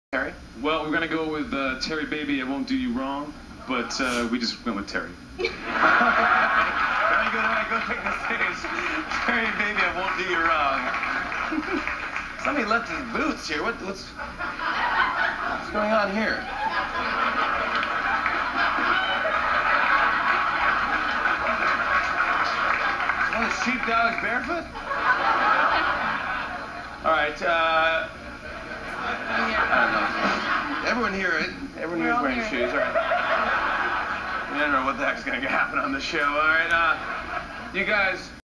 Terry? Well, we're gonna go with Terry Baby, I Won't Do You Wrong, but we just went with Terry. Very good. All right, go take the stage. Terry Baby, I Won't Do You Wrong. Somebody left his boots here. What's going on here? One of the sheepdogs barefoot? All right, I don't know. Everyone here is wearing shoes. All right. I don't know what the heck's going to happen on the show. All right, you guys.